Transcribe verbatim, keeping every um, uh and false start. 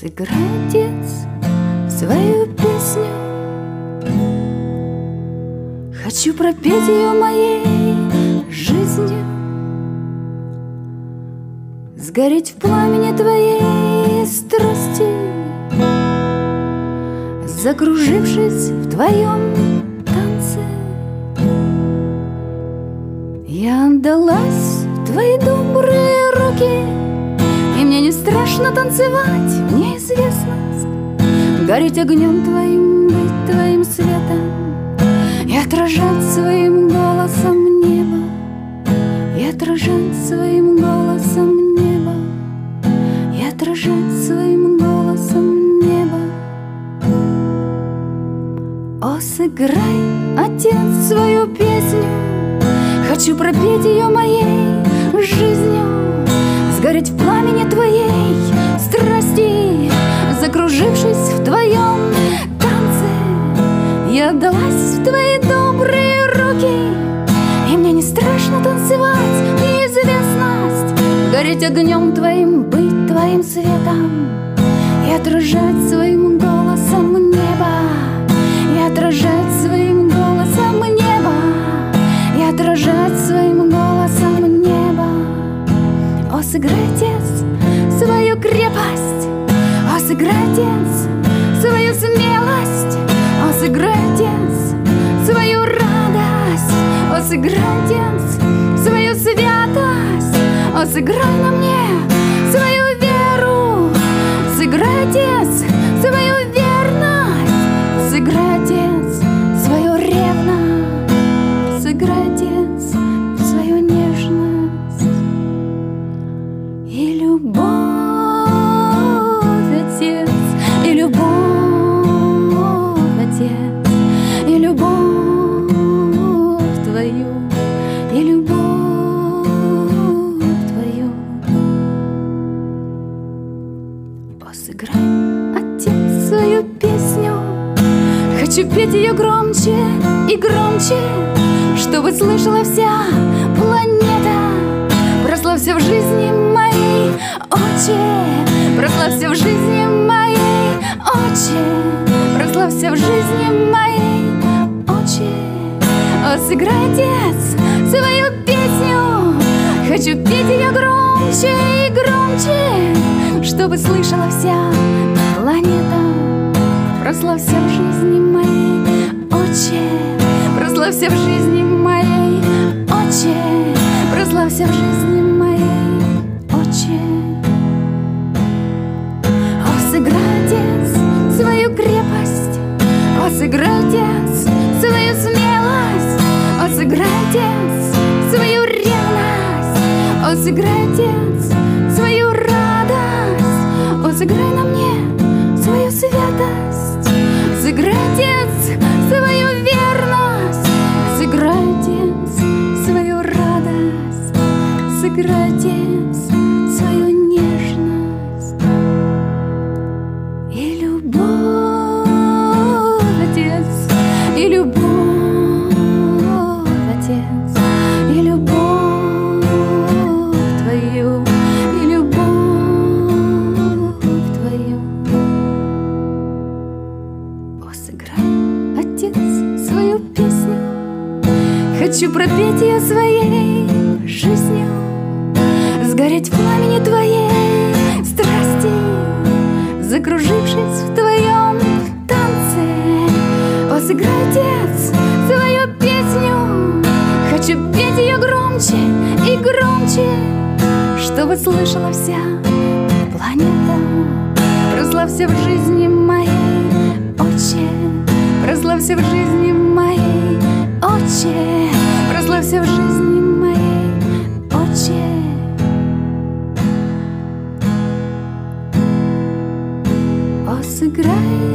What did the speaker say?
Сыграй, отец, свою песню. Хочу пропеть ее моей жизнью, сгореть в пламени твоей страсти, закружившись в твоем танце. Я отдалась в твои добрые руки, и мне не страшно танцевать в неизвестность, гореть огнем твоим, быть твоим светом и отражать своим голосом небо, и отражать своим голосом небо, и отражать своим голосом небо. О, сыграй, отец, свою песню, хочу пропеть ее моей жизнью, сгореть в пламени твоей страсти, закружившись в твоем танце. Я отдалась в твои добрые руки, и мне не страшно танцевать в неизвестность, гореть огнем твоим, быть твоим светом и отражать своим голосом небо, и отражать своим голосом небо, и отражать своим голосом небо. О, сыграй, отец, свою крепость, о, сыграй, отец, свою смелость, о, сыграй, отец, свою радость, о, сыграй, отец, свою святость, о, сыграй на мне свою веру, сыграй, отец, свою верность, сыграй, отец, свою ревность, сыграй, отец, свою нежность и любовь, отец, и любовь, отец, и любовь твою, и любовь твою. О, сыграй, отец, свою песню, хочу петь ее громче и громче, чтобы слышала вся планета. Прославься в жизни моей, Отче, прославься в жизни моей, Отче, прославься в жизни моей, Отче. О, сыграй, отец, свою песню, хочу петь ее громче и громче, чтобы слышала вся планета. Прославься в жизни моей, Отче, прославься в жизни моей, Отче, прославься в жизни моей, Отче. О, сыграй, отец, свою крепость, о, сыграй, отец, свою смелость, о, сыграй, отец, свою ревность, о, сыграй, отец, свою радость, о, сыграй на мне свою святость, сыграй, отец, свою верность, сыграй, отец, свою радость, сыграй, отец, свою нежность и любовь, отец, и любовь, отец, и любовь твою, и любовь твою. О, сыграй, отец, свою песню, хочу пропеть ее своей жизнью, сгореть в пламени твоей страсти, закружившись в твоем танце. О, сыграй, отец, свою песню, хочу петь ее громче и громче, чтобы слышала вся планета. Прославься в жизни моей, Отче, прославься в жизни моей, Отче, прославься в жизни моей, Отче. О, сыграй,